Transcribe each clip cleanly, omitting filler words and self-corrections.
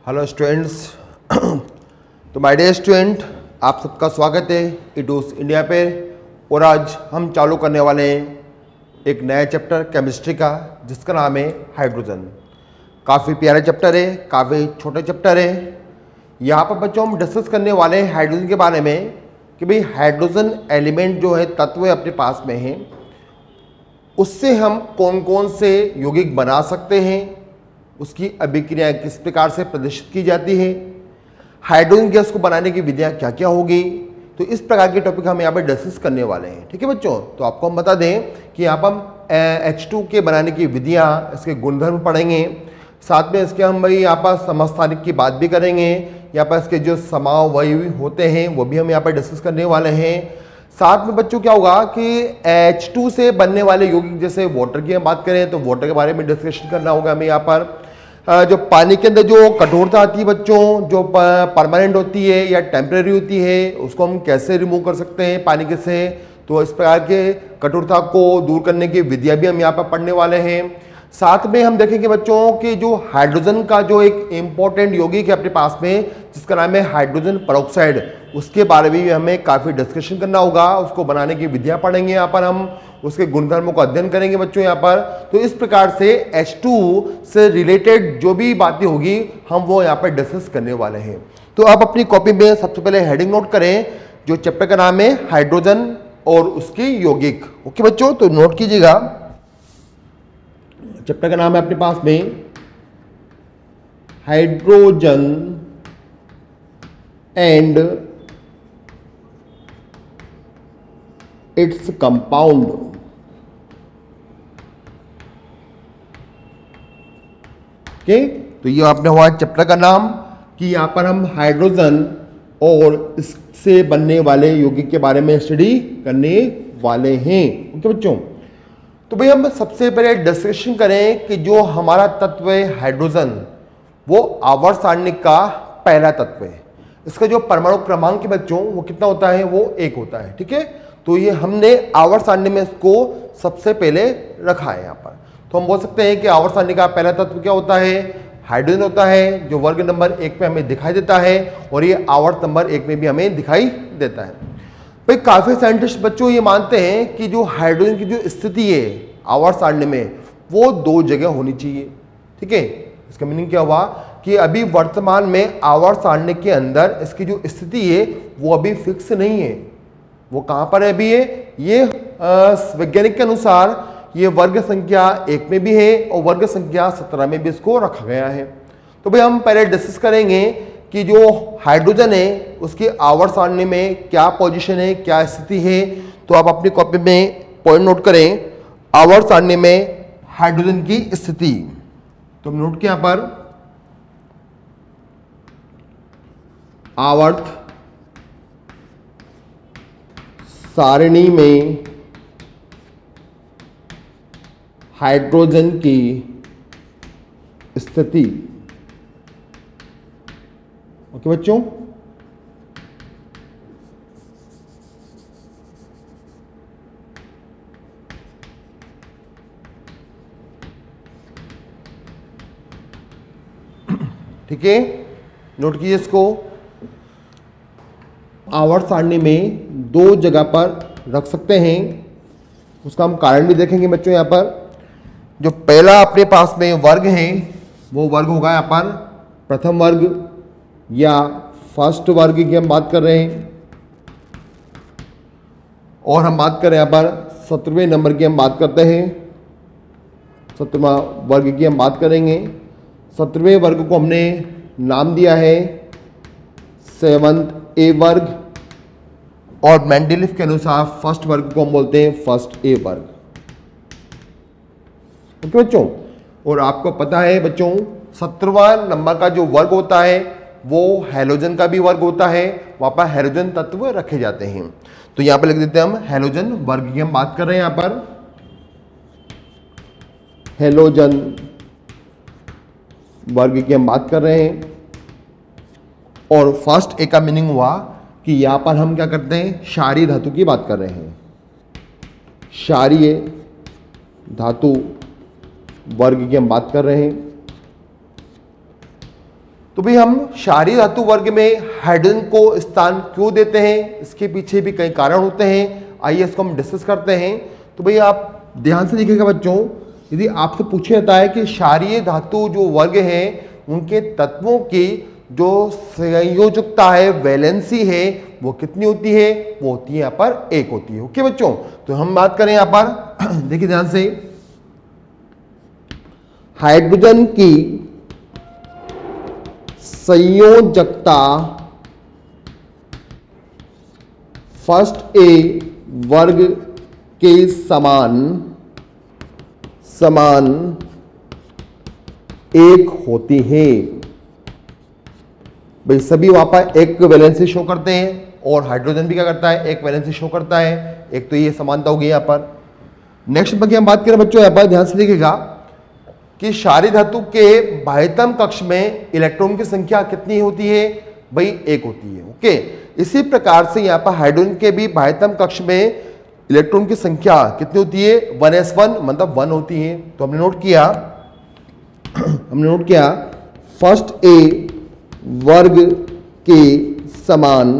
Hello students. तो my dear student, आप सबका स्वागत है इडूस इंडिया पे। और आज हम चालू करने वाले हैं एक नया चैप्टर केमिस्ट्री का, जिसका नाम है हाइड्रोजन। काफ़ी प्यारा चैप्टर है, काफ़ी छोटा चैप्टर है। यहाँ पर बच्चों हम डिस्कस करने वाले हैं हाइड्रोजन के बारे में कि भाई हाइड्रोजन एलिमेंट जो है, तत्व अपने पास में है, उससे हम कौन कौन से यौगिक बना सकते हैं, उसकी अभिक्रियाएं किस प्रकार से प्रदर्शित की जाती है, हाइड्रोजन गैस को बनाने की विधियां क्या क्या होगी। तो इस प्रकार के टॉपिक हम यहाँ पर डिस्कस करने वाले हैं। ठीक है बच्चों, तो आपको हम बता दें कि यहाँ पर हम H2 के बनाने की विधियां, इसके गुणधर्म पढ़ेंगे। साथ में इसके हम भाई यहाँ पर समस्थानिक की बात भी करेंगे। यहाँ पर इसके जो समावयवी होते हैं वो भी हम यहाँ पर डिस्कस करने वाले हैं। साथ में बच्चों क्या होगा कि H2 से बनने वाले यौगिक, जैसे वाटर की हम बात करें तो वाटर के बारे में डिस्कशन करना होगा हमें। यहाँ पर जो पानी के अंदर जो कठोरता आती है बच्चों, जो परमानेंट होती है या टेम्परेरी होती है, उसको हम कैसे रिमूव कर सकते हैं पानी के से। तो इस प्रकार के कठोरता को दूर करने की विधियाँ भी हम यहाँ पर पढ़ने वाले हैं। साथ में हम देखेंगे बच्चों कि जो हाइड्रोजन का जो एक इम्पोर्टेंट यौगिक है अपने पास में, जिसका नाम है हाइड्रोजन पेरोक्साइड, उसके बारे में भी हमें काफ़ी डिस्कशन करना होगा। उसको बनाने की विधियाँ पढ़ेंगे यहाँ पर, हम उसके गुणधर्मों का अध्ययन करेंगे बच्चों यहाँ पर। तो इस प्रकार से H2 से रिलेटेड जो भी बातें होगी हम वो यहाँ पर डिस्कस करने वाले हैं। तो आप अपनी कॉपी में सबसे पहले हेडिंग नोट करें, जो चैप्टर का नाम है हाइड्रोजन और उसके यौगिक। ओके बच्चों, तो नोट कीजिएगा। चैप्टर का नाम है अपने पास में hydrogen and its compound. Okay, तो ये आपने हुआ चैप्टर का नाम कि यहां पर हम हाइड्रोजन और इससे बनने वाले यौगिक के बारे में स्टडी करने वाले हैं। ओके बच्चों, तो भाई हम सबसे पहले डिस्कशन करें कि जो हमारा तत्व है हाइड्रोजन, वो आवर्त सारणी का पहला तत्व है। इसका जो परमाणु क्रमांक है बच्चों, वो कितना होता है, वो 1 होता है। ठीक है, तो ये हमने आवर्त सारणी में इसको सबसे पहले रखा है यहाँ पर। तो हम बोल सकते हैं कि आवर्त सारणी का पहला तत्व क्या होता है, हाइड्रोजन होता है, जो वर्ग नंबर 1 में हमें दिखाई देता है, और ये आवर्त नंबर 1 में भी हमें दिखाई देता है। भाई काफ़ी साइंटिस्ट बच्चों ये मानते हैं कि जो हाइड्रोजन की जो स्थिति है आवर्त सारणी में, वो 2 जगह होनी चाहिए। ठीक है, इसका मीनिंग क्या हुआ कि अभी वर्तमान में आवर्त सारणी के अंदर इसकी जो स्थिति है वो अभी फिक्स नहीं है। वो कहाँ पर है अभी ये वैज्ञानिक के अनुसार ये वर्ग संख्या 1 में भी है और वर्ग संख्या 17 में भी इसको रखा गया है। तो भाई हम पहले डिस्कस करेंगे कि जो हाइड्रोजन है उसकी आवर्त सारणी में क्या पोजीशन है, क्या स्थिति है। तो आप अपनी कॉपी में पॉइंट नोट करें, आवर्त सारणी में हाइड्रोजन की स्थिति। तो नोट किया पर आवर्त सारणी में हाइड्रोजन की स्थिति। ओके बच्चों, ठीक है, नोट कीजिए इसको। आवर्त सारणी में 2 जगह पर रख सकते हैं, उसका हम कारण भी देखेंगे बच्चों। यहाँ पर जो पहला अपने पास में वर्ग है वो वर्ग होगा यहाँ पर प्रथम वर्ग या फर्स्ट वर्ग की हम बात कर रहे हैं, और हम बात करें यहाँ पर 17वें नंबर की हम बात करते हैं, 17वां वर्ग की हम बात करेंगे। 17वें वर्ग को हमने नाम दिया है 7th A वर्ग, और मेंडेलीव के अनुसार फर्स्ट वर्ग को हम बोलते हैं फर्स्ट A वर्ग। ओके बच्चों, और आपको पता है बच्चों 17वां नंबर का जो वर्ग होता है वो हैलोजन का भी वर्ग होता है, वहां पर हैलोजन तत्व रखे जाते हैं। तो यहां पर लिख देते हैं हम हैलोजन वर्ग की हम बात कर रहे हैं। यहां पर हैलोजन वर्ग की हम बात कर रहे हैं, और फर्स्ट ए का मीनिंग हुआ कि यहां पर हम क्या करते हैं, क्षारीय धातु की बात कर रहे हैं। क्षारीय धातु वर्ग की हम बात कर रहे हैं। तो भाई हम क्षारीय धातु वर्ग में हाइड्रोजन को स्थान क्यों देते हैं, इसके पीछे भी कई कारण होते हैं, आइए इसको हम डिस्कस करते हैं। तो भाई आप ध्यान से देखिएगा बच्चों, यदि आपसे पूछा जाता है कि क्षारीय धातु जो वर्ग हैं उनके तत्वों की जो संयोजकता है, वैलेंसी है, वो कितनी होती है, वो होती है यहाँ पर 1 होती है। ओके बच्चों, तो हम बात करें यहाँ पर देखिए ध्यान से, हाइड्रोजन की संयोजकता फर्स्ट ए वर्ग के समान 1 होती है। भाई सभी वहां पर एक वैलेंसी शो करते हैं और हाइड्रोजन भी क्या करता है, एक वैलेंसी शो करता है। एक तो ये समानता होगी यहाँ पर। नेक्स्ट बाकी हम बात करें बच्चों, यहाँ पर ध्यान से देखिएगा कि क्षारीय धातु के बाह्यतम कक्ष में इलेक्ट्रॉन की संख्या कितनी होती है, भाई 1 होती है। ओके, इसी प्रकार से यहाँ पर हाइड्रोजन के भी बाह्यतम कक्ष में इलेक्ट्रॉन की संख्या कितनी होती है, 1s1 मतलब 1 होती है। तो हमने नोट किया फर्स्ट ए वर्ग के समान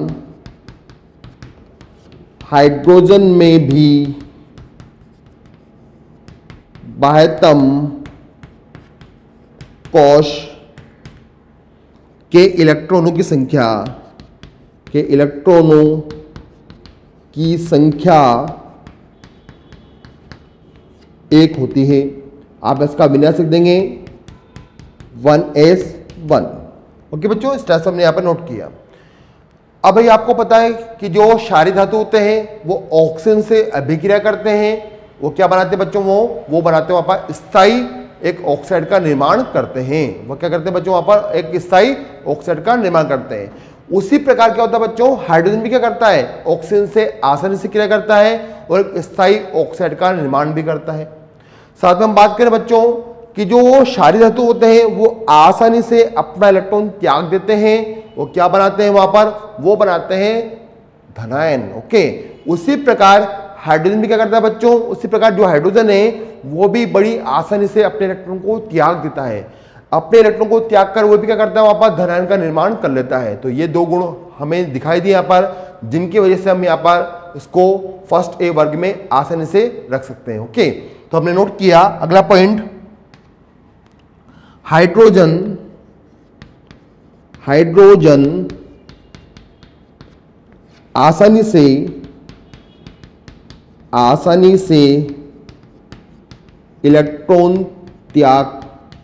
हाइड्रोजन में भी बाह्यतम कोश के इलेक्ट्रॉनों की संख्या 1 होती है। आप इसका विन्यास लिख देंगे 1s1। ओके बच्चों, इस तरह से हमने यहां पर नोट किया। अब भाई आपको पता है कि जो क्षारीय धातु होते हैं वो ऑक्सीजन से अभिक्रिया करते हैं। वो क्या बनाते हैं बच्चों, वो बनाते हैं वहां पर स्थायी एक ऑक्साइड का निर्माण करते हैं। वो क्या करते हैं बच्चों, वहां पर एक स्थायी ऑक्साइड का निर्माण करते हैं। उसी प्रकार क्या होता है बच्चों, हाइड्रोजन भी क्या करता है, ऑक्सीजन से आसानी से क्रिया करता है और एक स्थायी ऑक्साइड का निर्माण भी करता है। साथ में हम बात करें बच्चों कि जो क्षारीय धातु होते हैं वो आसानी से अपना इलेक्ट्रॉन त्याग देते हैं। वो क्या बनाते हैं वहां पर, वो बनाते हैं धनायन। ओके, उसी प्रकार हाइड्रोजन भी क्या करता है बच्चों, उसी प्रकार जो हाइड्रोजन है वो भी बड़ी आसानी से अपने इलेक्ट्रॉन को त्याग देता है। अपने इलेक्ट्रॉन को त्याग कर वो भी क्या करता है, वहां पर धनायन का निर्माण कर लेता है। तो ये 2 गुण हमें दिखाई दिए यहाँ पर, जिनकी वजह से हम यहाँ पर इसको फर्स्ट ए वर्ग में आसानी से रख सकते हैं। ओके, तो हमने नोट किया। अगला पॉइंट, हाइड्रोजन आसानी से इलेक्ट्रॉन त्याग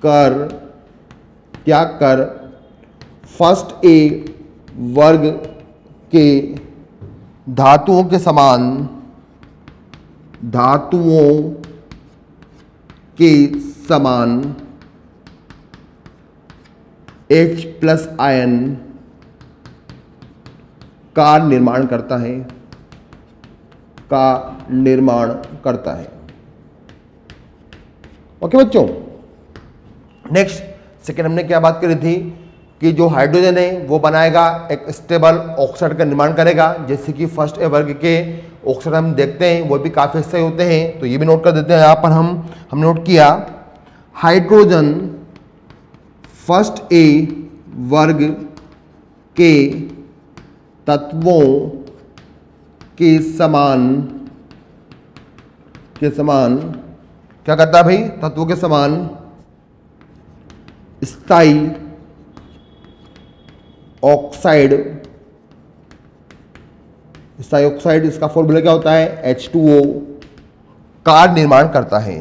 कर फर्स्ट ए वर्ग के धातुओं के समान H+ आयन का निर्माण करता है। ओके बच्चों, नेक्स्ट सेकेंड हमने क्या बात करी थी कि जो हाइड्रोजन है वो बनाएगा एक स्टेबल ऑक्साइड का निर्माण करेगा। जैसे कि फर्स्ट ए वर्ग के ऑक्साइड हम देखते हैं वो भी काफी सही होते हैं। तो ये भी नोट कर देते हैं। यहाँ पर हम नोट किया हाइड्रोजन फर्स्ट ए वर्ग के तत्वों के समान क्या करता है भाई, तत्वों के समान स्थायी ऑक्साइड, इसका फॉर्मूला क्या होता है, H2O का निर्माण करता है,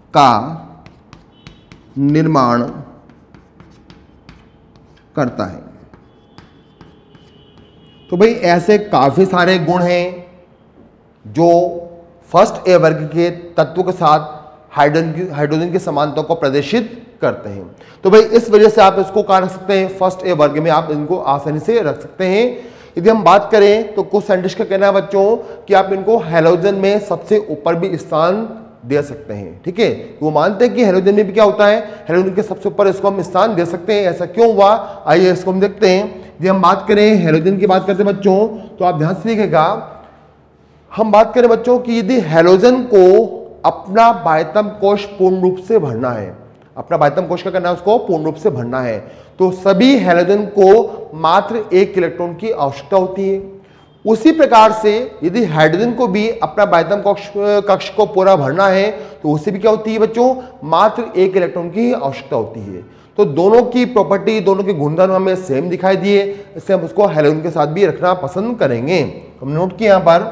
तो भाई ऐसे काफी सारे गुण हैं जो फर्स्ट ए वर्ग के तत्वों के साथ हाइड्रोजन की समानता को प्रदर्शित करते हैं। तो भाई इस वजह से आप इसको कहाँ रख सकते हैं, फर्स्ट ए वर्ग में आप इनको आसानी से रख सकते हैं। यदि हम बात करें तो कुछ साइंटिस्ट का कहना है बच्चों कि आप इनको हैलोजन में सबसे ऊपर भी स्थान दे सकते हैं। ठीक है, वो मानते हैं कि हैलोजन में भी क्या होता है, हैलोजन के सबसे ऊपर इसको हम स्थान दे सकते हैं। ऐसा क्यों हुआ, आइए इसको हम देखते हैं। यदि हम बात करें हैलोजन की बात करते हैं बच्चों, तो आप ध्यान से देखिएगा, हम बात करें बच्चों कि यदि हैलोजन को अपना बाह्यतम कोश पूर्ण रूप से भरना है, अपना बाह्यतम कोश का करना है, उसको पूर्ण रूप से भरना है, तो सभी हैलोजन को मात्र एक इलेक्ट्रॉन की आवश्यकता होती है। उसी प्रकार से यदि हाइड्रोजन को भी अपना बाध्यता कक्ष को पूरा भरना है तो उससे भी क्या होती है बच्चों, मात्र एक इलेक्ट्रॉन की आवश्यकता होती है। तो दोनों की प्रॉपर्टी, दोनों के गुणधर्म हमें सेम दिखाई दिए, इससे हम उसको हैलोजन के साथ भी रखना पसंद करेंगे। हम नोट किया यहां पर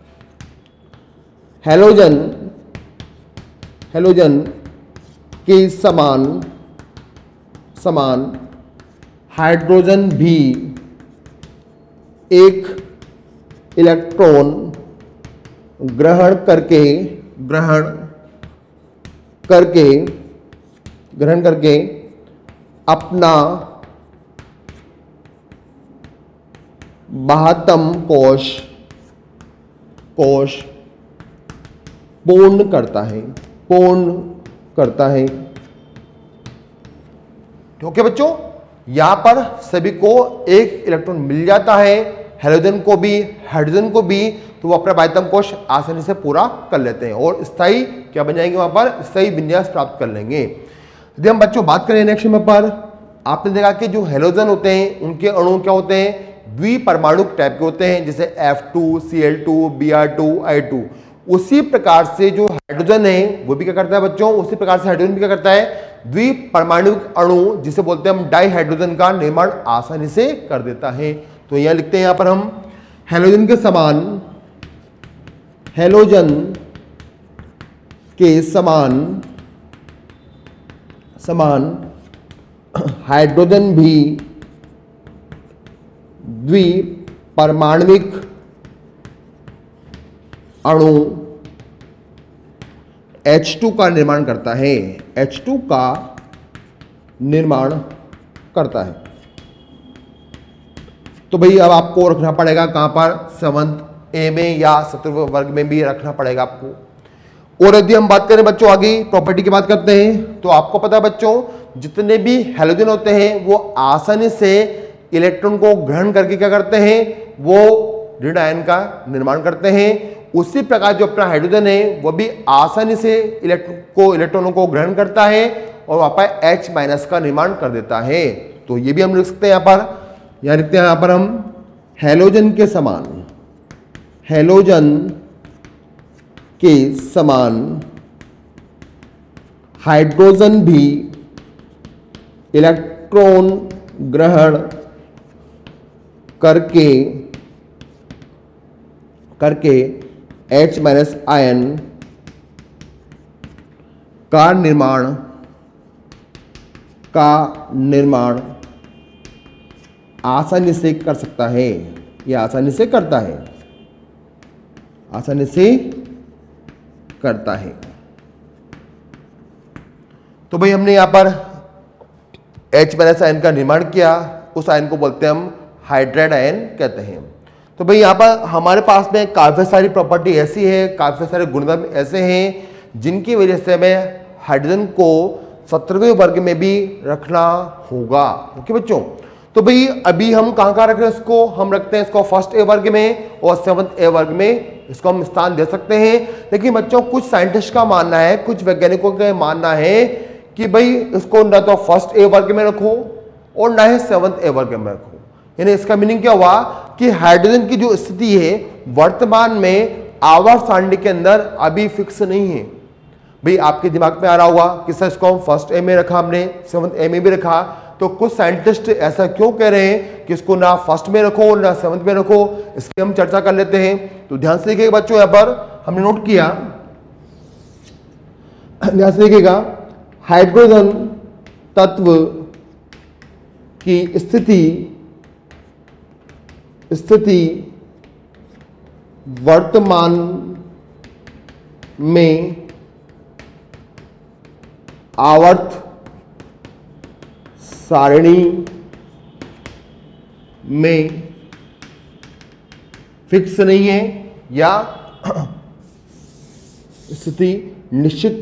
हैलोजन के समान हाइड्रोजन भी एक इलेक्ट्रॉन ग्रहण करके अपना बाह्यतम कोश पूर्ण करता है। ओके बच्चों, यहां पर सभी को एक इलेक्ट्रॉन मिल जाता है, हैलोजन को भी हाइड्रोजन को भी, तो वो अपना बाध्यता कोश आसानी से पूरा कर लेते हैं और स्थायी क्या बन जाएंगे, वहां पर स्थायी विन्यास प्राप्त कर लेंगे। यदि हम बच्चों बात करें नेक्स्ट नंबर पर, आपने देखा कि जो हैलोजन होते हैं उनके अणु क्या होते हैं, द्विपरमाणुक टाइप के होते हैं, जैसे F2, Cl2, Br2, I2। उसी प्रकार से जो हाइड्रोजन है वो भी क्या करता है बच्चों, उसी प्रकार से हाइड्रोजन भी क्या करता है, द्विपरमाणुक अणु जिसे बोलते हैं हम डाइहाइड्रोजन का निर्माण आसानी से कर देता है। तो यहां लिखते हैं यहां पर हम हैलोजन के समान हाइड्रोजन भी द्विपरमाणुक अणु H2 का निर्माण करता है, H2 का निर्माण करता है। तो भाई अब आपको रखना पड़ेगा कहां पर, 7th A में या 17वें वर्ग में भी रखना पड़ेगा आपको। और यदि हम बात करें बच्चों आगे प्रॉपर्टी की बात करते हैं, तो आपको पता है बच्चों जितने भी हैलोजन होते हैं वो आसानी से इलेक्ट्रॉन को ग्रहण करके क्या करते हैं, वो ऋण आयन का निर्माण करते हैं। उसी प्रकार जो अपना हाइड्रोजन है वो भी आसानी से इलेक्ट्रॉनों को ग्रहण करता है और वहां पर H- का निर्माण कर देता है। तो ये भी हम लिख सकते हैं यहां पर, यहां लिखते हैं यहां पर हम हैलोजन के समान हाइड्रोजन भी इलेक्ट्रॉन ग्रहण करके H- आयन का निर्माण आसानी से कर सकता है, यह आसानी से करता है। तो भाई हमने यहां पर H- आयन का निर्माण किया, उस आयन को बोलते हैं हम हाइड्राइड आयन कहते हैं। तो भाई यहाँ पर हमारे पास में काफ़ी सारी प्रॉपर्टी ऐसी है, काफ़ी सारे गुणधर्म ऐसे हैं जिनकी वजह से हमें हाइड्रोजन को 17वें वर्ग में भी रखना होगा। ओके बच्चों, तो भाई अभी हम कहाँ रख रहे हैं इसको, हम रखते हैं इसको 1st A वर्ग में और 7th A वर्ग में इसको हम स्थान दे सकते हैं। लेकिन बच्चों कुछ साइंटिस्ट का मानना है, कुछ वैज्ञानिकों का मानना है कि भाई इसको न तो 1st A वर्ग में रखो और ना ही 7th A वर्ग में रखो। यानी इसका मीनिंग क्या हुआ कि हाइड्रोजन की जो स्थिति है वर्तमान में आवर्त सारणी के अंदर अभी फिक्स नहीं है। भाई आपके दिमाग में आ रहा होगा कि सर इसको हम 1st A में रखा, हमने 7th A में भी रखा, तो कुछ साइंटिस्ट ऐसा क्यों कह रहे हैं कि इसको ना 1st में रखो ना 7th में रखो, इसकी हम चर्चा कर लेते हैं। तो ध्यान से देखिएगा बच्चों, यहां पर हमने नोट किया, ध्यान से देखिएगा, हाइड्रोजन तत्व की स्थिति वर्तमान में आवर्त सारणी में फिक्स नहीं है या स्थिति निश्चित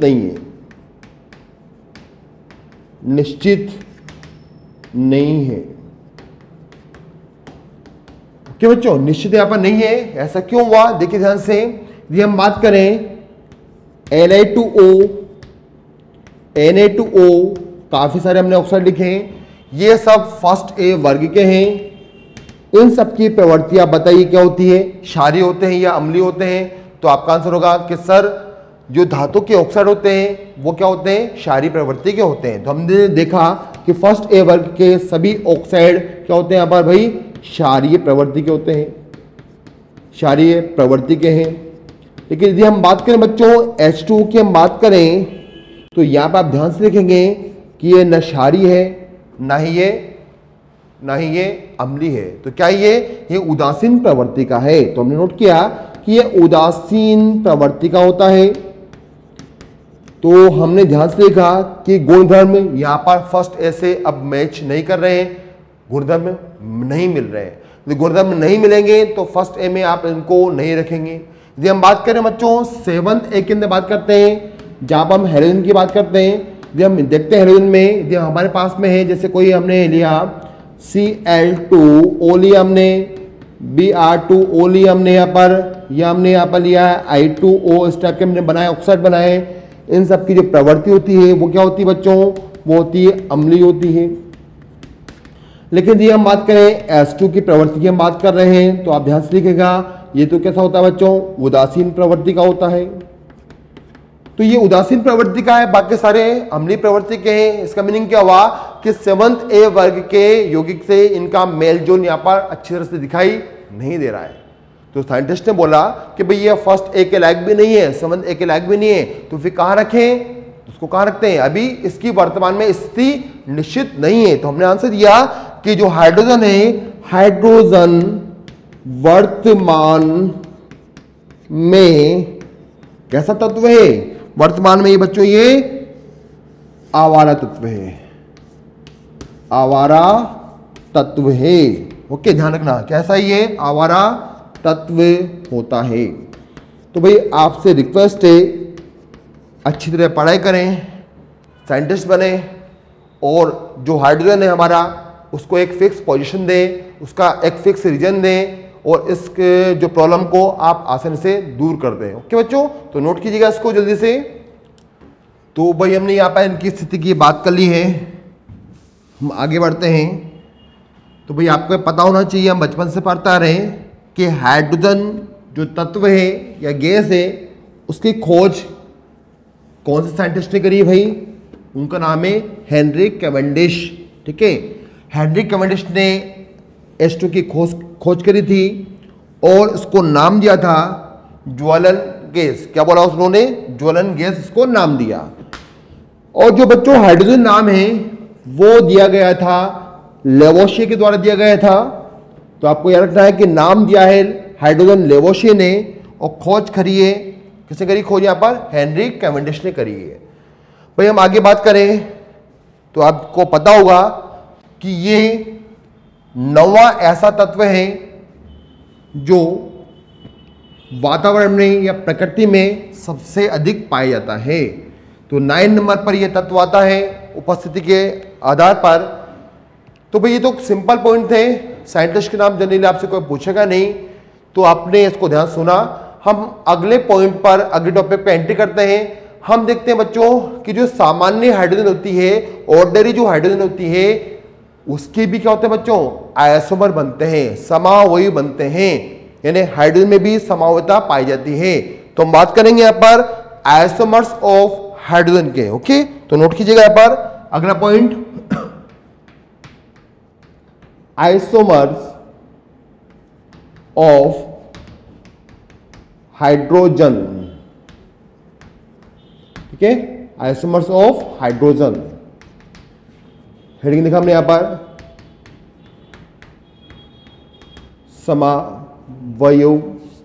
नहीं है। क्यों बच्चों निश्चित यहां पर नहीं है, ऐसा क्यों हुआ, देखिए ध्यान से। यदि हम बात करें Na2O काफी सारे हमने ऑक्साइड लिखे हैं, ये सब फर्स्ट ए वर्ग के हैं। इन सब की प्रवृत्ति आप बताइए क्या होती है, क्षारीय होते हैं या अम्लीय होते हैं? तो आपका आंसर होगा कि सर जो धातु के ऑक्साइड होते हैं वो क्या होते हैं, क्षारीय प्रवृत्ति के होते हैं। तो हमने देखा कि फर्स्ट ए वर्ग के सभी ऑक्साइड क्या होते हैं यहाँ पर भाई, क्षारीय प्रवृत्ति के होते हैं, क्षारीय प्रवृत्ति के हैं। लेकिन यदि हम बात करें बच्चों H2 की हम बात करें तो यहाँ पर आप ध्यान से देखेंगे कि ये न क्षारीय है ना ही ये अम्लीय है। तो क्या ये उदासीन प्रवृत्ति का है। तो हमने नोट किया कि ये उदासीन प्रवृत्ति का होता है। तो हमने ध्यान से देखा कि गुणधर्म यहाँ पर फर्स्ट ए से अब मैच नहीं कर रहे हैं, गुणधर्म नहीं मिल रहे हैं। यदि गुणधर्म नहीं मिलेंगे तो फर्स्ट ए में आप इनको नहीं रखेंगे। यदि हम बात करें बच्चों सेवंथ ए के अंदर बात करते हैं, जहाँ पर हम हेलोजन की बात करते हैं, यदि हम देखते हैं हेलोजन में, यदि हमारे पास में है जैसे कोई हमने लिया Cl2O लिया हमने, Br2O लिया हमने यहाँ पर, या हमने यहाँ पर लिया I2O, इस टाइप के हमने बनाए ऑक्साइड बनाए। इन सब की जो प्रवृत्ति होती है वो क्या होती है बच्चों, वो होती है अम्लीय होती है। लेकिन यदि हम बात करें H2 की प्रवृत्ति की हम बात कर रहे हैं तो आप ध्यान से देखिएगा ये तो कैसा होता है बच्चों, उदासीन प्रवृत्ति का होता है। तो ये उदासीन प्रवृत्ति का है, बाकी सारे अम्लीय प्रवृत्ति के हैं। इसका मीनिंग क्या हुआ कि सेवंथ ए वर्ग के यौगिक से इनका मेल जोल यहाँ पर अच्छी तरह से दिखाई नहीं दे रहा है। तो साइंटिस्ट ने बोला कि भाई ये फर्स्ट ए के लायक भी नहीं है, सेवंथ ए के लायक भी नहीं है, तो फिर कहाँ रखें, उसको कहाँ रखते हैं? अभी इसकी वर्तमान में स्थिति निश्चित नहीं है। तो हमने आंसर दिया कि जो हाइड्रोजन है, हाइड्रोजन वर्तमान में कैसा तत्व है? वर्तमान में ये बच्चों ये आवारा तत्व है, आवारा तत्व है। ओके, ध्यान रखना कैसा ये आवारा तत्व होता है। तो भाई आपसे रिक्वेस्ट है अच्छी तरह पढ़ाई करें, साइंटिस्ट बने, और जो हाइड्रोजन है हमारा उसको एक फिक्स पोजीशन दें, उसका एक फिक्स रीजन दें, और इसके जो प्रॉब्लम को आप आसानी से दूर कर दें। ओके बच्चों, तो नोट कीजिएगा इसको जल्दी से। तो भाई हमने यहाँ पर इनकी स्थिति की बात कर ली है, हम आगे बढ़ते हैं। तो भाई आपको पता होना चाहिए, हम बचपन से पढ़ता रहे कि हाइड्रोजन जो तत्व है या गैस है उसकी खोज कौन से साइंटिस्ट ने करी है भाई? उनका नाम है हेनरिक कैवेंडिश। ठीक है, हेनरिक कैवेंडिश ने H2 की खोज करी थी और इसको नाम दिया था ज्वलन गैस। क्या बोला उन्होंने? ज्वलन गैस इसको नाम दिया। और जो बच्चों हाइड्रोजन नाम है वो दिया गया था लेवोशिए के द्वारा दिया गया था। तो आपको याद रखना है कि नाम दिया है हाइड्रोजन लेवोशिए ने, और खोज करी है किसने करी? खोज यहाँ पर हेनरिक कैवेंडिश ने करी है। भाई हम आगे बात करें तो आपको पता होगा कि ये 9वां ऐसा तत्व है जो वातावरण में या प्रकृति में सबसे अधिक पाया जाता है। तो 9 नंबर पर यह तत्व आता है उपस्थिति के आधार पर। तो भाई ये तो सिंपल पॉइंट थे, साइंटिस्ट के नाम जनरली आपसे कोई पूछेगा नहीं, तो आपने इसको ध्यान सुना। हम अगले पॉइंट पर, अगले टॉपिक पे एंट्री करते हैं। हम देखते हैं बच्चों कि जो सामान्य हाइड्रोजन होती है, ऑर्डिनरी जो हाइड्रोजन होती है, उसके भी क्या होते हैं बच्चों? आइसोमर बनते हैं, समावयव बनते हैं, यानी हाइड्रोजन में भी समावयवता पाई जाती है। तो हम बात करेंगे यहाँ पर आइसोमर्स ऑफ हाइड्रोजन के। ओके, तो नोट कीजिएगा यहाँ पर अगला पॉइंट, आइसोमर्स ऑफ हाइड्रोजन। ठीक है, आइसोमर्स ऑफ हाइड्रोजन, हेडिंग लिखा हमने यहां पर समावयव।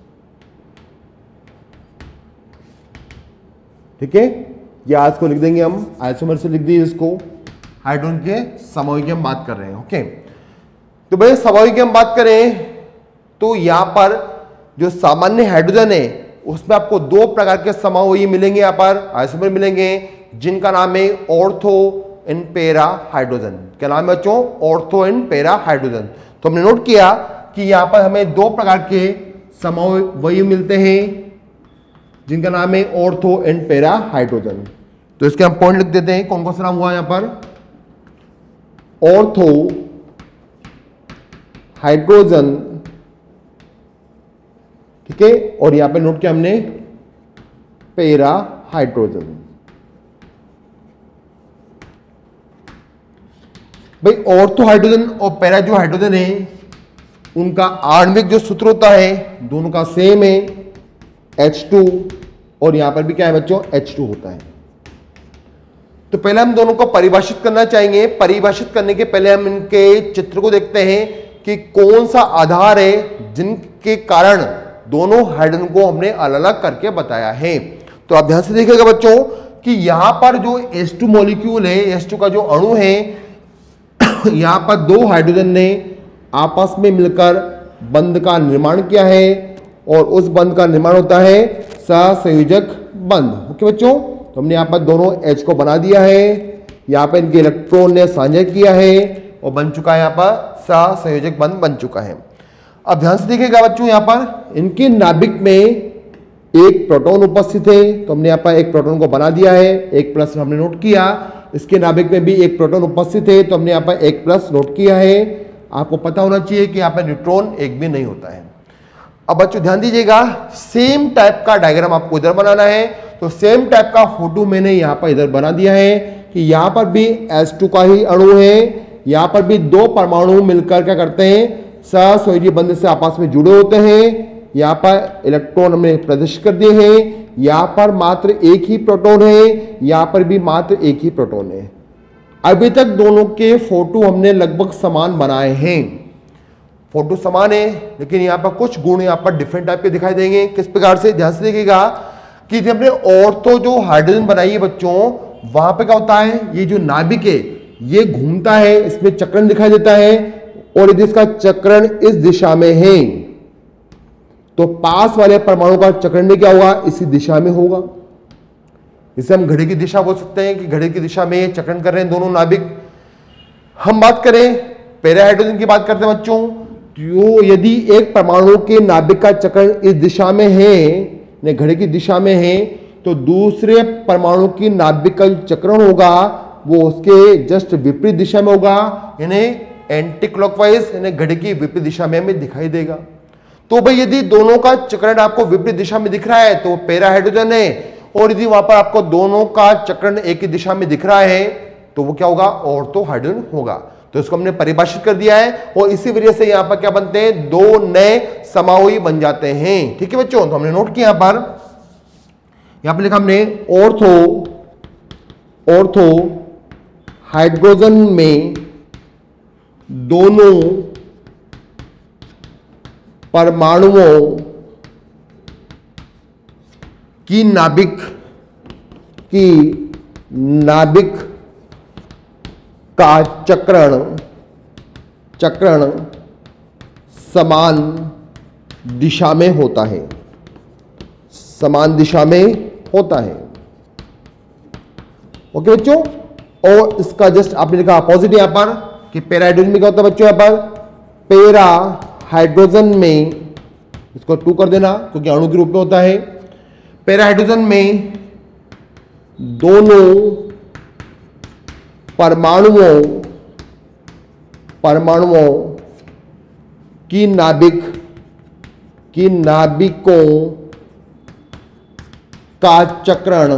ठीक है, ये आज को लिख देंगे हम, आइसोमर से लिख दिए इसको, हाइड्रोजन के समूह की हम बात कर रहे हैं। ओके, तो भाई समूह की हम बात करें तो यहां पर जो सामान्य हाइड्रोजन है उसमें आपको 2 प्रकार के समूह मिलेंगे, यहां पर आइसोमर मिलेंगे, जिनका नाम है ऑर्थो एंड पैरा हाइड्रोजन। क्या नाम है बच्चों? Ortho and para hydrogen. तो हमने नोट किया कि यहां पर हमें 2 प्रकार के समूह मिलते हैं जिनका नाम है ऑर्थो एंड पैरा हाइड्रोजन। तो इसके हम पॉइंट लिख देते हैं, कौन कौन सा नाम हुआ यहां पर? ऑर्थो हाइड्रोजन, ठीक है, और यहां पे नोट किया हमने पैरा हाइड्रोजन। भाई ऑर्थो हाइड्रोजन और पैरा जो हाइड्रोजन है उनका आणविक जो सूत्र होता है दोनों का सेम है, H2, और यहां पर भी क्या है बच्चों, H2 होता है। तो पहले हम दोनों को परिभाषित करना चाहेंगे। परिभाषित करने के पहले हम इनके चित्र को देखते हैं कि कौन सा आधार है जिनके कारण दोनों हाइड्रोजन को हमने अलग अलग करके बताया है। तो आप ध्यान से देखिएगा बच्चों कि यहां पर जो H2 मॉलिक्यूल है, H2 का जो अणु है, यहां पर दो हाइड्रोजन ने आपस में मिलकर बंध का निर्माण किया है और उस बंध का निर्माण होता है सहसंयोजक बंध। ओके बच्चों, तो हमने यहां पर दोनों H को बना दिया है, यहां पर इनके इलेक्ट्रॉन ने साझा किया है और बन चुका है यहां पर सहसंयोजक बंध बन चुका है। अब ध्यान से देखिएगा बच्चों, यहां पर इनके नाभिक में एक प्रोटॉन उपस्थित है, तो हमने यहां पर एक प्रोटॉन को बना दिया है, एक प्लस हमने नोट किया। इसके नाभिक में भी एक प्रोटॉन उपस्थित है, तो हमने यहां पर एक प्लस नोट किया है। आपको पता होना चाहिए कि यहां पर न्यूट्रॉन एक भी नहीं होता है। अब बच्चों ध्यान दीजिएगा, सेम टाइप का डायग्राम आपको इधर बनाना है, तो सेम टाइप का फोटो मैंने यहां पर इधर बना दिया है कि यहां पर भी H2 का ही अणु है, यहां पर भी दो परमाणु मिलकर क्या करते हैं, सहसंयोजी बंध से आपस में जुड़े होते हैं। यहां पर इलेक्ट्रॉन हमने प्रदर्शित कर दिए हैं, यहां पर मात्र एक ही प्रोटॉन है, यहां पर भी मात्र एक ही प्रोटॉन है। अभी तक दोनों के फोटो हमने लगभग समान बनाए हैं, फोटो समान है, लेकिन यहां पर कुछ गुण यहां पर डिफरेंट टाइप के दिखाई देंगे। किस प्रकार से, ध्यान से देखिएगा कि जब हमने ऑर्थो जो हाइड्रोजन बनाई है बच्चों, वहां पे क्या होता है, ये जो नाभिक है ये घूमता है, इसमें चक्रण दिखाई देता है, और यदि इसका चक्रण इस दिशा में है तो पास वाले परमाणु का चक्रण भी क्या होगा, इसी दिशा में होगा। इसे हम घड़ी की दिशा बोल सकते हैं कि घड़ी की दिशा में चक्रण कर रहे हैं दोनों नाभिक। हम बात करें पैरा हाइड्रोजन की, बात करते हैं बच्चों, तो यदि एक परमाणु के नाभिक का चक्रण इस दिशा में है, घड़ी की दिशा में है, तो दूसरे परमाणु की नाभिक का चक्रण होगा वो उसके जस्ट विपरीत दिशा में होगा, यानी एंटी क्लॉकवाइज, यानी घड़ी की विपरीत दिशा में हमें दिखाई देगा। तो भाई यदि दोनों का चक्रण आपको विपरीत दिशा में दिख रहा है तो पैरा हाइड्रोजन है, और यदि वहां पर आपको दोनों का चक्रण एक ही दिशा में दिख रहा है तो वो क्या होगा, ऑर्थो हाइड्रोजन होगा। तो इसको हमने परिभाषित कर दिया है, और इसी वजह से यहां पर क्या बनते हैं, दो नए समूह बन जाते हैं। ठीक है बच्चों, तो हमने नोट किया यहां पर लिखा हमने ऑर्थो हाइड्रोजन में दोनों परमाणुओं की नाभिक का चक्रण समान दिशा में होता है, समान दिशा में होता है। ओके बच्चों, और इसका जस्ट आपने लिखा अपोजिट यहां पर कि पैरा हाइड्रोजन में क्या होता है बच्चों, यहां पर पैरा हाइड्रोजन में, इसको 2 कर देना क्योंकि अणु के रूप में होता है। पैरा हाइड्रोजन में दोनों परमाणुओं की नाभिकों का चक्रण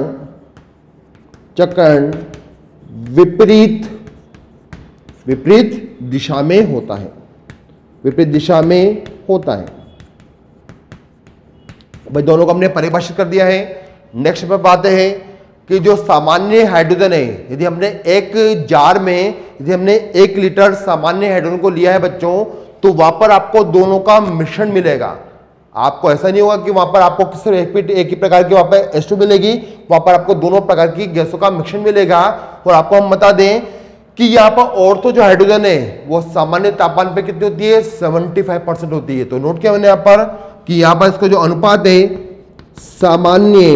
विपरीत दिशा में होता है, विपरीत दिशा में होता है। भाई दोनों को हमने परिभाषित कर दिया है। नेक्स्ट पे बात है कि जो सामान्य हाइड्रोजन है, यदि हमने एक जार में यदि हमने 1 लीटर सामान्य हाइड्रोजन को लिया है बच्चों, तो वहां पर आपको दोनों का मिश्रण मिलेगा। आपको ऐसा नहीं होगा कि वहां पर आपको सिर्फ एक ही प्रकार की वहां पर H2 मिलेगी, वहां पर आपको दोनों प्रकार की गैसों का मिश्रण मिलेगा। और आपको हम बता दें कि यहाँ पर ऑर्थो जो हाइड्रोजन है वो सामान्य तापमान पे कितनी होती है, 75% होती है। तो नोट किया मैंने यहाँ पर कि यहाँ पर इसका जो अनुपात है सामान्य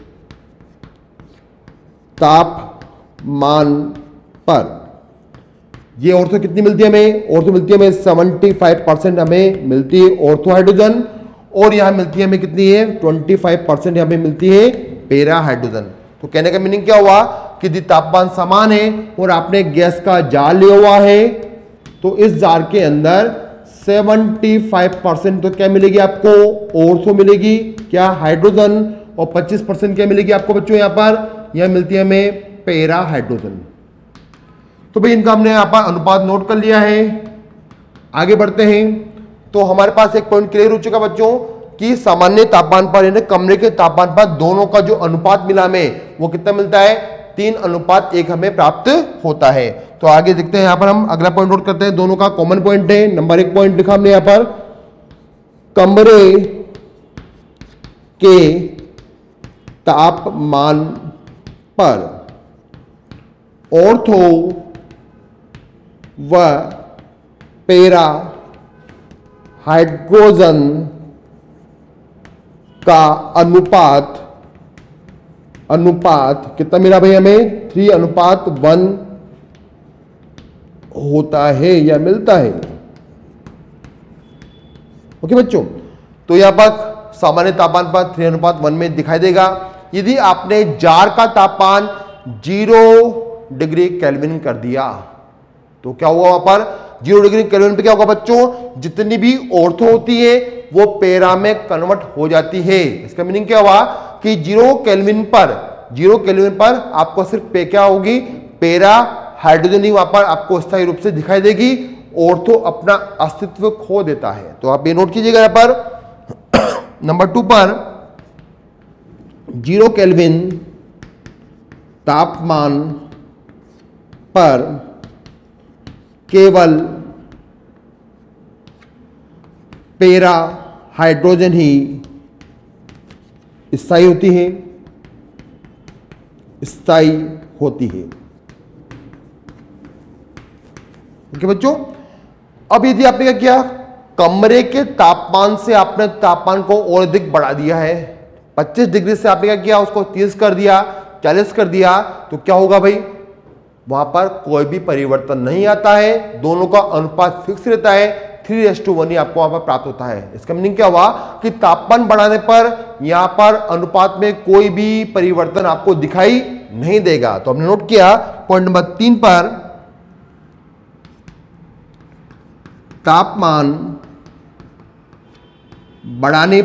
तापमान पर, ये ऑर्थो कितनी मिलती है हमें, ऑर्थो मिलती है हमें 75% हमें मिलती है ऑर्थो हाइड्रोजन, और यहां मिलती है हमें कितनी है 25% हमें मिलती है पैरा हाइड्रोजन। तो कहने का मीनिंग क्या हुआ कि यदि तापमान समान है और आपने गैस का जार लिया हुआ है तो इस जार के अंदर 75% तो क्या मिलेगी आपको, ऑर्थो मिलेगी, क्या, हाइड्रोजन, और 25% क्या मिलेगी आपको बच्चों यहां पर, यह मिलती है हमें पैरा हाइड्रोजन। तो भाई इनका हमने यहां पर अनुपात नोट कर लिया है। आगे बढ़ते हैं तो हमारे पास एक पॉइंट क्लियर हो चुका बच्चों कि सामान्य तापमान पर यानी कमरे के तापमान पर दोनों का जो अनुपात मिला हमें वो कितना मिलता है, 3:1 हमें प्राप्त होता है। तो आगे देखते हैं, यहां पर हम अगला पॉइंट नोट करते हैं, दोनों का कॉमन पॉइंट है। नंबर 1 पॉइंट लिखा हमने यहां पर, कमरे के तापमान पर ऑर्थो व पैरा हाइड्रोजन का अनुपात कितना मिला भाई हमें, 3:1 होता है या मिलता है। ओके बच्चों, तो यहां पर सामान्य तापमान पर 3:1 में दिखाई देगा। यदि आपने जार का तापमान 0 डिग्री केल्विन कर दिया तो क्या होगा, वहां पर 0 डिग्री केल्विन पे क्या होगा बच्चों, जितनी भी ऑर्थो होती है वो पैरा में कन्वर्ट हो जाती है। इसका मीनिंग क्या हुआ कि 0 केल्विन पर आपको सिर्फ पे क्या होगी, पैरा हाइड्रोजन ही वहां पर आपको स्थायी रूप से दिखाई देगी, ऑर्थो अपना अस्तित्व खो देता है। तो आप ये नोट कीजिएगा यहां पर नंबर 2 पर 0 केल्विन तापमान पर केवल पैरा हाइड्रोजन ही स्थायी होती है। ओके बच्चों, अब यदि आपने क्या किया, कमरे के तापमान से आपने तापमान को और अधिक बढ़ा दिया है, 25 डिग्री से आपने क्या किया, उसको 30 कर दिया, 40 कर दिया, तो क्या होगा भाई, वहां पर कोई भी परिवर्तन नहीं आता है, दोनों का अनुपात फिक्स रहता है, 3:1 ही आपको वहां पर प्राप्त होता है। इसका मीनिंग क्या हुआ कि तापमान बढ़ाने पर यहां पर अनुपात में कोई भी परिवर्तन आपको दिखाई नहीं देगा। तो हमने नोट किया पॉइंट नंबर 3 पर, तापमान बढ़ाने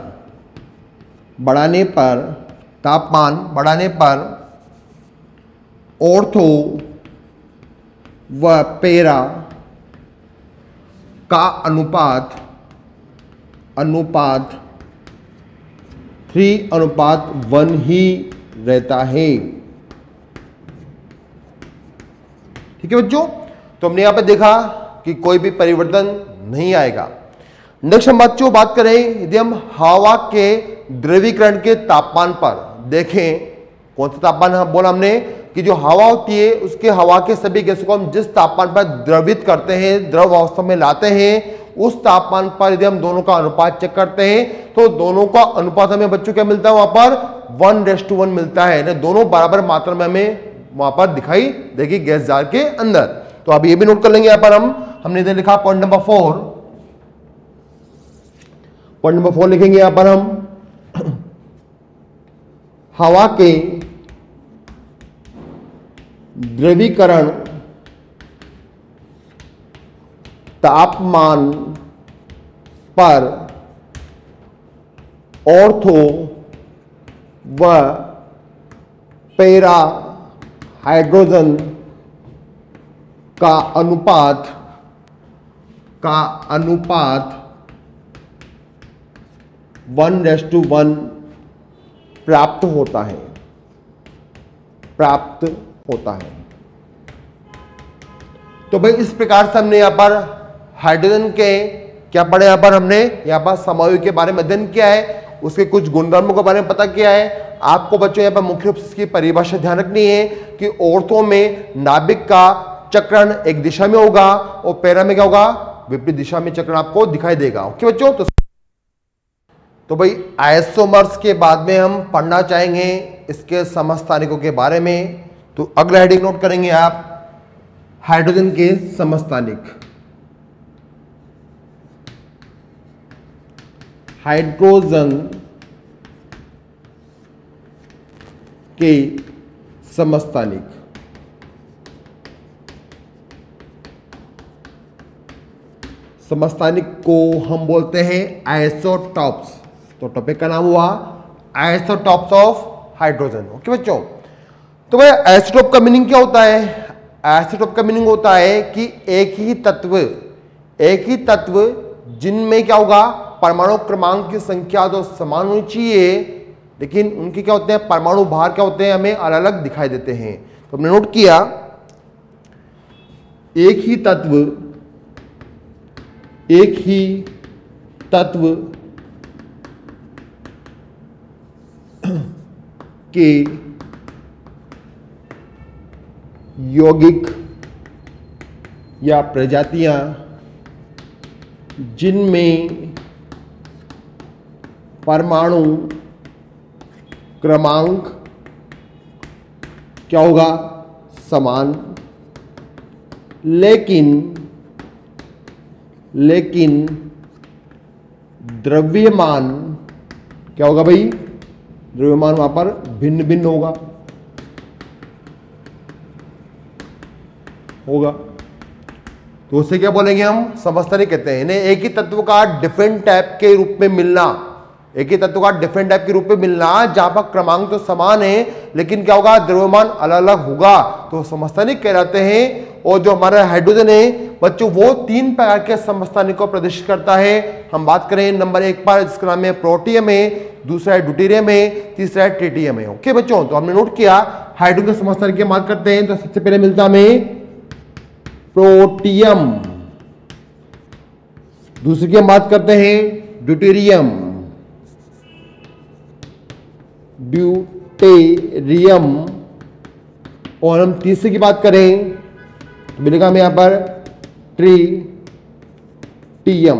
पर ऑर्थो व पैरा का अनुपात 3:1 ही रहता है। ठीक है बच्चों, तो हमने यहां पर देखा कि कोई भी परिवर्तन नहीं आएगा। नेक्स्ट हम बच्चों बात करें, यदि हम हवा के द्रवीकरण के तापमान पर देखें, कौन सा तापमान बोला हमने कि जो हवा होती है उसके हवा के सभी गैसों को हम जिस तापमान पर द्रवित करते हैं, द्रव अवस्था में लाते हैं, उस तापमान पर यदि हम दोनों का अनुपात चेक करते हैं तो दोनों का अनुपात हमें बच्चों क्या मिलता है, वहां पर 1:1 मिलता है। दोनों बराबर मात्रा में हमें वहां पर दिखाई देगी गैस जार के अंदर। तो अब ये भी नोट कर लेंगे यहां पर हमने इधर लिखा पॉइंट नंबर 4 लिखेंगे यहां पर हम, हवा के द्रवीकरण तापमान पर ऑर्थो व पैरा हाइड्रोजन का अनुपात 1:1 प्राप्त होता है। तो भाई इस प्रकार से हमने यहां पर हाइड्रोजन के क्या पढ़े, यहां पर हमने यहां पर समवायु के बारे में अध्ययन किया है, उसके कुछ गुणधर्मों के बारे में पता किया है। आपको बच्चों यहां पर मुख्य रूप से इसकी परिभाषा ध्यान रखनी है कि ऑर्थो में नाभिक का चक्रण एक दिशा में होगा और पैरा में क्या होगा, विपरीत दिशा में चक्रण आपको दिखाई देगा। ओके बच्चों, तो भाई आइसोमर्स के बाद में हम पढ़ना चाहेंगे इसके समस्थानिकों के बारे में। तो अगला हेडिंग नोट करेंगे आप, हाइड्रोजन के समस्थानिक। हाइड्रोजन के समस्थानिक। समस्थानिक को हम बोलते हैं आइसोटॉप्स। तो टॉपिक का नाम हुआ आइसोटॉप्स ऑफ हाइड्रोजन। ओके बच्चों, तो भाई आइसोटॉप का मीनिंग क्या होता है? आइसोटॉप का मीनिंग होता है कि एक ही तत्व जिनमें क्या होगा, परमाणु क्रमांक की संख्या तो समान होनी चाहिए, लेकिन उनके क्या होते हैं, परमाणु भार क्या होते हैं, हमें अलग अलग दिखाई देते हैं। तो हमने नोट किया एक ही तत्व के यौगिक या प्रजातियां जिनमें परमाणु क्रमांक क्या होगा, समान, लेकिन द्रव्यमान क्या होगा भाई, द्रव्यमान वहां पर भिन्न भिन्न होगा। तो उसे क्या बोलेंगे हम, समस्थानिक कहते हैं। इन्हें एक ही तत्व का डिफरेंट टाइप के रूप में मिलना, जहां पर क्रमांक तो समान है लेकिन क्या होगा, द्रव्यमान अलग अलग होगा, तो समस्थानिक कहलाते हैं। और जो हमारा हाइड्रोजन है बच्चों, वो 3 प्रकार के समस्थानिक को प्रदर्शित करता है। हम बात करें नंबर 1 पर, जिसका नाम है प्रोटियम है, दूसरा है ड्यूटेरियम है, तीसरा है ट्रिटियम है। ओके बच्चों, तो हमने नोट किया हाइड्रोजन के समस्थानिक की बात करते हैं तो सबसे पहले मिलता हमें प्रोटियम, दूसरी की हम बात करते हैं ड्यूटेरियम, और हम तीसरे की बात करें तो मिलेगा हमें यहां पर ट्रिटियम।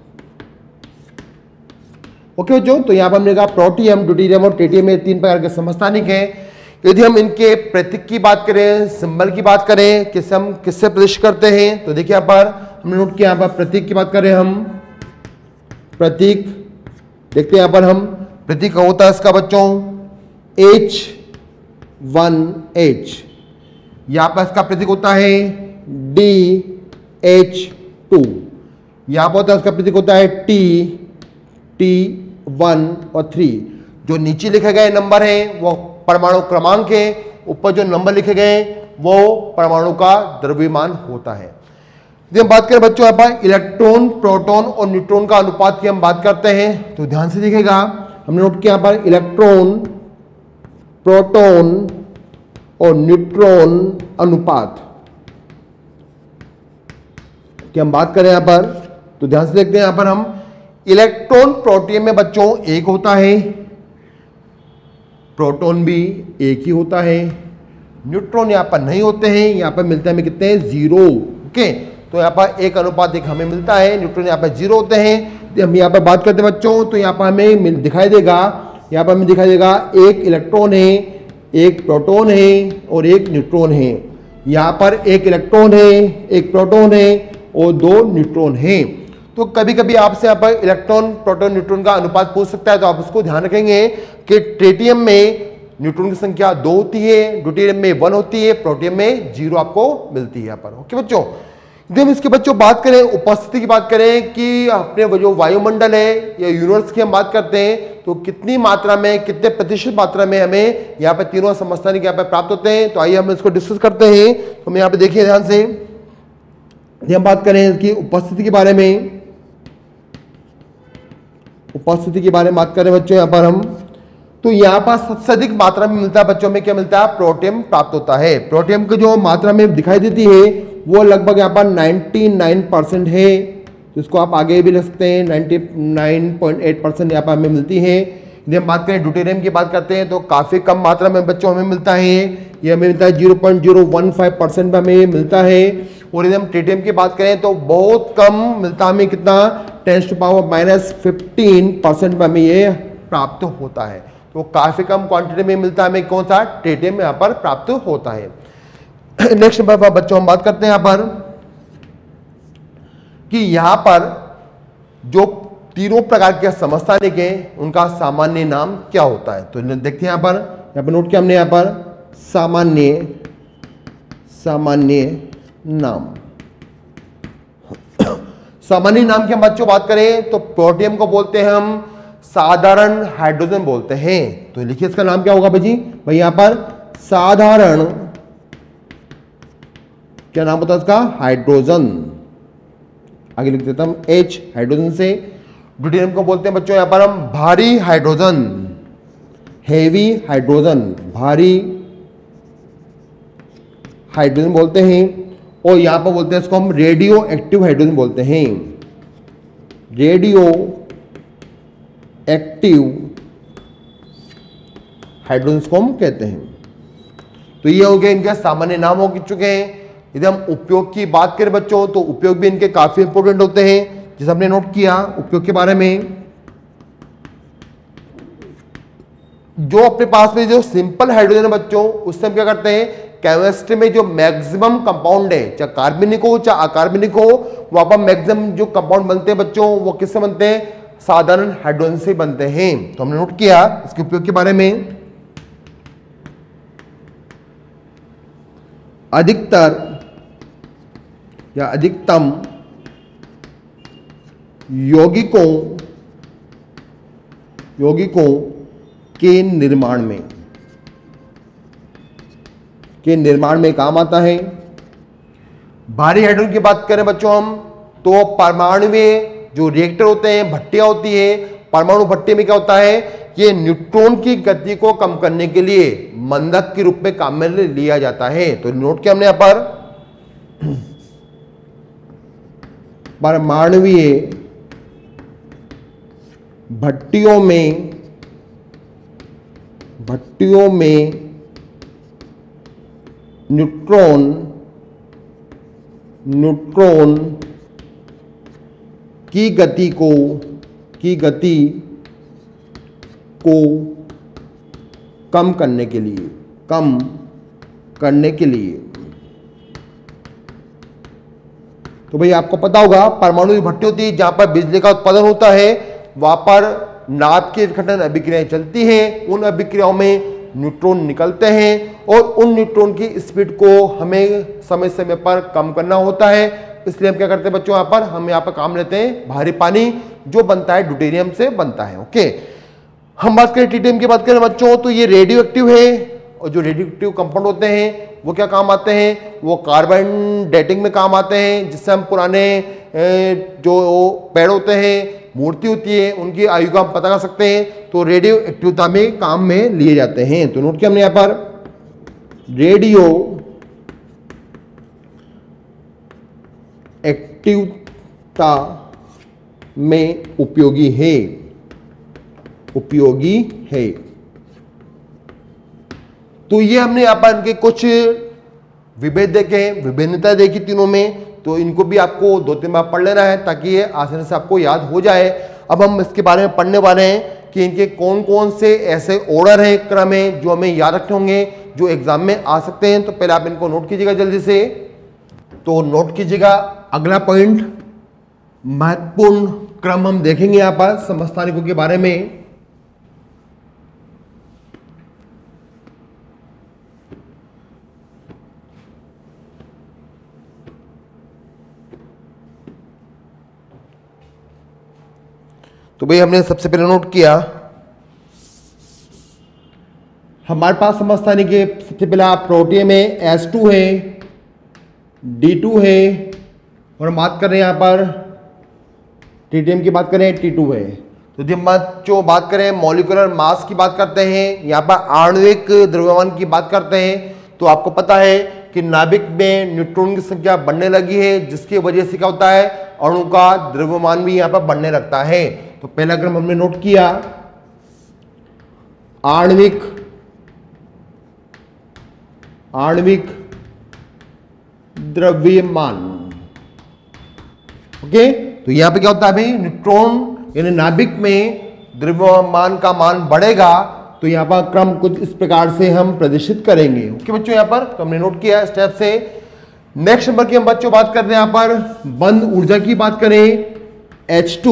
ओके बच्चों, तो यहां पर मिलेगा प्रोटियम, ड्यूटेरियम और ट्रिटियम में 3 प्रकार के समस्थानिक हैं। यदि हम इनके प्रतीक की बात करें, सिंबल की बात करें, किससे प्रदर्शित करते हैं, तो देखिए यहां पर हमने नोट किया, यहां पर प्रतीक की बात करें हम, प्रतीक देखते हैं यहां पर हम, प्रतीक होता है इसका बच्चों H1H, यहां पर इसका प्रतीक होता है DH2, यहां पर होता है इसका प्रतीक होता है T1 और 3। जो नीचे लिखे गए नंबर है वो परमाणु क्रमांक है, ऊपर जो नंबर लिखे गए वो परमाणु का द्रव्यमान होता है। यदि हम बात करें बच्चों यहाँ पर इलेक्ट्रॉन, प्रोटॉन और न्यूट्रॉन का अनुपात की हम बात करते हैं तो ध्यान से देखिएगा, हमने नोट किया यहाँ पर इलेक्ट्रॉन, प्रोटॉन और न्यूट्रॉन अनुपात की हम बात करें यहाँ पर तो ध्यान से देखते हैं। यहाँ पर हम इलेक्ट्रॉन प्रोटियम में बच्चों 1 होता है, प्रोटॉन भी 1 ही होता है, न्यूट्रॉन यहाँ पर नहीं होते हैं, यहाँ पर मिलते हैं हमें कितने, 0। ओके, तो यहाँ पर 1:1 हमें मिलता है, न्यूट्रॉन यहाँ पर 0 होते हैं। हम यहाँ पर बात करते हैं बच्चों तो यहाँ पर हमें दिखाई देगा, यहाँ पर हमें दिखाई देगा 1 इलेक्ट्रॉन है, 1 प्रोटॉन है और 1 न्यूट्रॉन है। यहाँ पर 1 इलेक्ट्रॉन है, 1 प्रोटॉन है और 2 न्यूट्रॉन है। तो कभी कभी आपसे यहाँ पर इलेक्ट्रॉन, प्रोटॉन, न्यूट्रॉन का अनुपात पूछ सकता है, तो आप उसको ध्यान रखेंगे कि ट्रिटियम में न्यूट्रॉन की संख्या 2 होती है, ड्यूटेरियम में 1 होती है, प्रोटियम में 0 आपको मिलती है यहाँ पर। ओके बच्चों, यदि हम इसके बच्चों बात करें, उपस्थिति की बात करें कि अपने जो वायुमंडल है या यूनिवर्स की हम बात करते हैं तो कितनी मात्रा में, कितने प्रतिशत मात्रा में हमें यहाँ पे तीनों समस्थानिक यहाँ पे प्राप्त होते हैं, तो आइए हम इसको डिस्कस करते हैं। तो हम यहाँ पे देखिए ध्यान से, यदि हम बात करें इसकी उपस्थिति के बारे में, उपस्थिति के बारे में बात करें बच्चों यहाँ पर हम, तो यहाँ पर सबसे अधिक मात्रा में मिलता है बच्चों में क्या मिलता है, प्रोटियम प्राप्त होता है। प्रोटियम की जो मात्रा में दिखाई देती है वो लगभग यहाँ पर 99% है, तो इसको आप आगे भी लिख सकते हैं, 99.8% यहाँ पर हमें मिलती है। यदि हम बात करें ड्यूटेरियम की बात करते हैं तो काफ़ी कम मात्रा में बच्चों हमें मिलता है, ये हमें मिलता है 0.015% में हमें मिलता है। और यदि हम ट्रिटियम की बात करें तो बहुत कम मिलता है हमें, कितना, 10⁻⁻15% में हमें ये प्राप्त होता है। तो काफ़ी कम क्वांटिटी में मिलता है हमें, कौन सा, ट्रिटियम में यहाँ पर प्राप्त होता है। नेक्स्ट नंबर पर बच्चों हम बात करते हैं यहाँ पर कि यहाँ पर जो तीनों प्रकार के समस्थानिक हैं उनका सामान्य नाम क्या होता है। तो देखते हैं यहाँ पर नोट किया हमने, यहाँ पर सामान्य नाम। सामान्य नाम की हम बच्चों बात करें तो प्रोटियम को बोलते हैं हम साधारण हाइड्रोजन बोलते हैं। तो लिखिए इसका नाम क्या होगा भाई जी, भाई यहां पर साधारण, क्या नाम होता है इसका, हाइड्रोजन। आगे लिख देता हूं H हाइड्रोजन से। ड्यूटेरियम को बोलते हैं बच्चों यहां पर हम भारी हाइड्रोजन, हेवी हाइड्रोजन, भारी हाइड्रोजन बोलते हैं। और यहां पर बोलते हैं इसको हम रेडियो एक्टिव हाइड्रोजन बोलते हैं, रेडियो एक्टिव हाइड्रोजन को हम कहते हैं। तो ये हो गए इनके सामान्य नाम हो चुके हैं। यदि हम उपयोग की बात करें बच्चों तो उपयोग भी इनके काफी इंपॉर्टेंट होते हैं, जैसे हमने नोट किया उपयोग के बारे में। जो अपने पास में जो सिंपल हाइड्रोजन है बच्चों, उससे हम क्या करते हैं, केमिस्ट्री में जो मैक्सिमम कंपाउंड है, चाहे कार्बनिक हो चाहे अकार्बनिक हो, वहां पर मैक्सिमम जो कंपाउंड बनते हैं बच्चों वो किससे बनते हैं, साधारण हाइड्रोजन से बनते हैं। तो हमने नोट किया इसके उपयोग के बारे में। अधिकतर या अधिकतम यौगिकों के निर्माण में काम आता है। भारी हाइड्रोजन की बात करें बच्चों हम तो परमाणुवीय जो रिएक्टर होते हैं, भट्टियां होती है, परमाणु भट्टी में क्या होता है, ये न्यूट्रॉन की गति को कम करने के लिए मंदक के रूप में काम में लिया जाता है। तो नोट किया हमने यहां पर परमाणुवीय भट्टियों में न्यूट्रॉन की गति को कम करने के लिए तो भाई आपको पता होगा परमाणु भट्टी होती है जहां पर बिजली का उत्पादन होता है, वहां पर नाभिक की विखंडन अभिक्रियाएं चलती हैं। उन अभिक्रियाओं में न्यूट्रॉन निकलते हैं और उन न्यूट्रॉन की स्पीड को हमें समय समय पर कम करना होता है। इसलिए हम क्या करते हैं बच्चों, हम यहाँ पर काम लेते हैं भारी पानी जो बनता है ड्यूटेरियम से बनता है। ओके, हम बात करें ट्रिटियम की बात करें बच्चों तो ये रेडियो एक्टिव है और जो रेडियो एक्टिव कंपाउंड होते हैं वो क्या काम आते हैं, वो कार्बन डेटिंग में काम आते हैं, जिससे हम पुराने जो पेड़ होते हैं, मूर्ति होती है, उनकी आयु का हम पता कर सकते हैं। तो रेडियो एक्टिवता में काम में लिए जाते हैं। तो नोट किया हमने यहां पर रेडियो एक्टिवता में उपयोगी है। तो ये हमने यहां पर इनके कुछ विभेद देखे, विभिन्नता देखी तीनों में। तो इनको भी आपको 2-3 बार पढ़ लेना है ताकि ये आसानी से आपको याद हो जाए। अब हम इसके बारे में पढ़ने वाले हैं कि इनके कौन कौन से ऐसे ऑर्डर हैं, क्रम है जो हमें याद रखने होंगे, जो एग्जाम में आ सकते हैं। तो पहले आप इनको नोट कीजिएगा जल्दी से। तो नोट कीजिएगा अगला पॉइंट, महत्वपूर्ण क्रम हम देखेंगे यहां पर समस्थानिकों के बारे में। तो भाई हमने सबसे पहले नोट किया हमारे पास समस्थानिक के सबसे पहला प्रोटियम है, H2 है, D2 है, और हम बात कर रहे हैं यहां पर ट्रिटियम की बात करें T2 है। तो जब जो बात करें मॉलिक्यूलर मास की बात करते हैं, यहाँ पर आणविक द्रव्यमान की बात करते हैं, तो आपको पता है कि नाभिक में न्यूट्रॉन की संख्या बढ़ने लगी है, जिसकी वजह से क्या होता है, अणु का द्रव्यमान भी यहाँ पर बढ़ने लगता है। तो पहला क्रम हमने नोट किया आणविक द्रव्यमान। ओके, तो यहां पे क्या होता है भाई, न्यूट्रॉन यानी नाभिक में द्रव्यमान का मान बढ़ेगा। तो यहां पर क्रम कुछ इस प्रकार से हम प्रदर्शित करेंगे। ओके बच्चों, यहां पर तो हमने नोट किया स्टेप से। नेक्स्ट नंबर की हम बच्चों बात कर रहे हैं यहां पर बंद ऊर्जा की बात करें, H2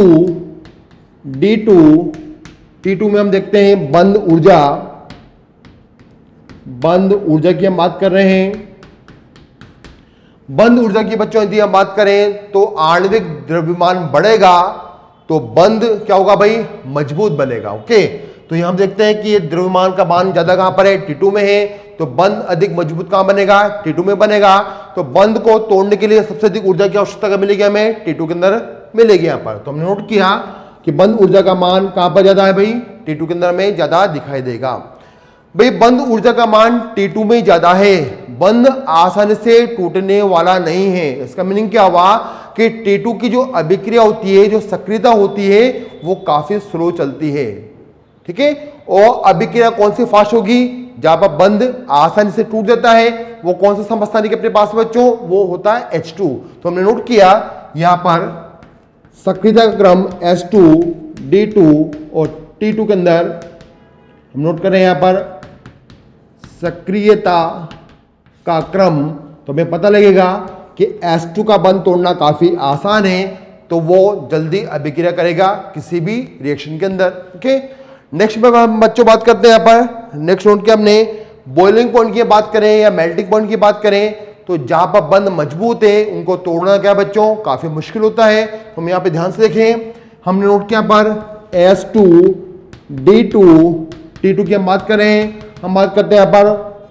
D2 T2 में हम देखते हैं बंद ऊर्जा बंद ऊर्जा की हम बात कर रहे हैं। बंद ऊर्जा की बच्चों यदि हम बात करें तो आणविक द्रव्यमान बढ़ेगा तो बंद क्या होगा भाई, मजबूत बनेगा। ओके, तो यहां हम देखते हैं कि ये द्रव्यमान का मान ज्यादा कहां पर है, T2 में है, तो बंद अधिक मजबूत कहां बनेगा, T2 में बनेगा। तो बंद को तोड़ने के लिए सबसे अधिक ऊर्जा की आवश्यकता कब मिलेगी हमें, T2 के अंदर मिलेगी। यहां पर तो हमने नोट किया कि बंद ऊर्जा का मान कहां पर ज्यादा है भाई, T2 के अंदर में ज्यादा दिखाई देगा। भाई बंद ऊर्जा का मान T2 में ज्यादा है, बंद आसानी से टूटने वाला नहीं है। इसका मीनिंग क्या हुआ कि T2 की जो अभिक्रिया होती है, जो सक्रियता होती है, वो काफी स्लो चलती है। ठीक है, और अभिक्रिया कौन सी फास्ट होगी, जहां पर बंद आसानी से टूट जाता है, वो कौन सा समस्थानिक अपने पास बच्चों, वो होता है H2। तो हमने नोट किया यहां पर सक्रियता का क्रम S2, D2 और T2 के अंदर हम नोट कर रहे हैं यहां पर सक्रियता का क्रम। तो हमें पता लगेगा कि S2 का बंद तोड़ना काफी आसान है, तो वो जल्दी अभिक्रिया करेगा किसी भी रिएक्शन के अंदर। ओके, नेक्स्ट में हम बच्चों बात करते हैं यहां पर। नेक्स्ट नोट के हमने बॉइलिंग पॉइंट की बात करें या मेल्टिंग पॉइंट की बात करें, तो जहां पर बंद मजबूत है उनको तोड़ना क्या बच्चों, काफी मुश्किल होता है। तो हम यहां पे ध्यान से देखें, हमने नोट किया पर S2, D2, T2 की हम बात करें, हम बात करते हैं यहां पर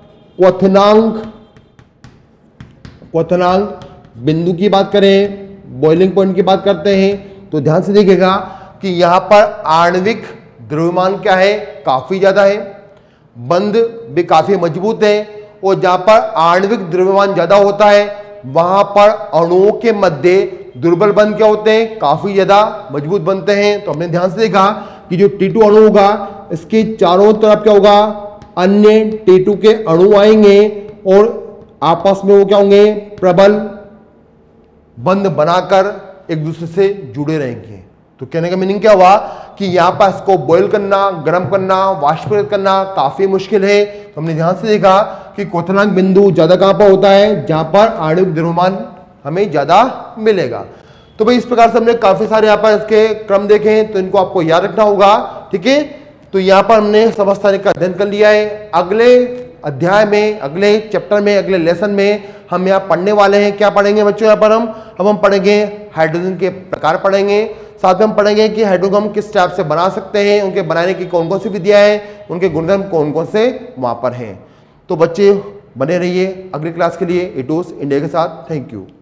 क्वथनांक बिंदु की बात करें, बॉइलिंग पॉइंट की बात करते हैं, तो ध्यान से देखिएगा कि यहां पर आणविक द्रव्यमान क्या है, काफी ज्यादा है, बंद भी काफी मजबूत है, और जहां पर आणविक द्रव्यमान ज्यादा होता है वहां पर अणुओं के मध्य दुर्बल बंध क्या होते हैं, काफी ज्यादा मजबूत बनते हैं। तो हमने ध्यान से देखा कि जो T2 अणु होगा इसके चारों तरफ क्या होगा, अन्य T2 के अणु आएंगे और आपस में वो क्या होंगे, प्रबल बंध बनाकर एक दूसरे से जुड़े रहेंगे। तो कहने का मीनिंग क्या हुआ कि यहां पर इसको बॉयल करना, गर्म करना, वाष्पीकृत करना काफी मुश्किल है। तो हमने ध्यान से देखा कि क्वथनांक बिंदु ज्यादा कहां पर होता है, जहां पर आणविक द्रव्यमान हमें ज्यादा मिलेगा। तो भाई इस प्रकार से हमने काफी सारे यहां पर इसके क्रम देखे, तो इनको आपको याद रखना होगा। ठीक है, तो यहां पर हमने समस्थानिक का अध्ययन कर लिया है। अगले अध्याय में, अगले चैप्टर में, अगले लेसन में हम यहाँ पढ़ने वाले हैं, क्या पढ़ेंगे बच्चों, यहाँ पर हम पढ़ेंगे हाइड्रोजन के प्रकार पढ़ेंगे, साथ में हम पढ़ेंगे कि हाइड्रोजन हम किस टाइप से बना सकते हैं, उनके बनाने की कौन कौन सी विधियां हैं, उनके गुणधर्म कौन कौन से वहां पर हैं। तो बच्चे बने रहिए अगली क्लास के लिए इटूस इंडिया के साथ। Thank you.